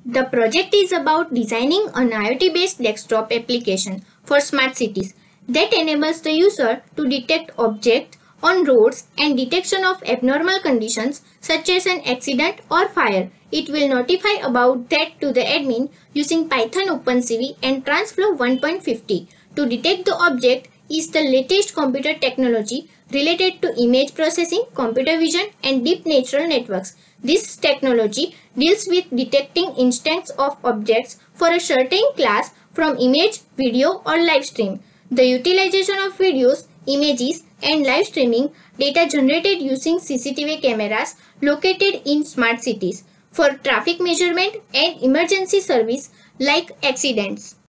The project is about designing an IoT-based desktop application for smart cities that enables the user to detect objects on roads and detection of abnormal conditions such as an accident or fire. It will notify about that to the admin using Python OpenCV and TransFlow 1.50. To detect the object is the latest computer technology related to image processing, computer vision, and deep neural networks. This technology deals with detecting instances of objects for a certain class from image, video, or live stream. The utilization of videos, images, and live streaming data generated using CCTV cameras located in smart cities for traffic measurement and emergency service like accidents.